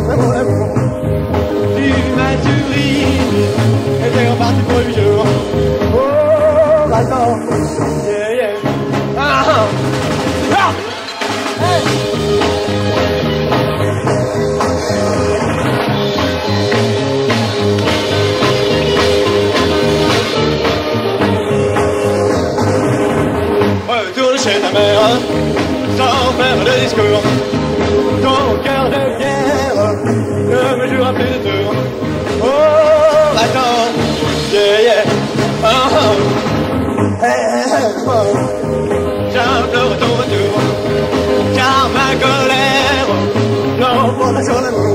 c'est mon amour. Tu m'as souri, et t'es reparti pour 8 jours. Oh, attends, yeah, yeah. Ah, ah, ah. Hey. Retourne chez ta mère, sans faire de discours. Ton cœur de pierre ne me jouera plus de tour. Oh, attends, yeah, yeah, oh, oh. Hey, hey, hey, oh. J'implore ton retour, car ma colère l'emporte sur l'amour.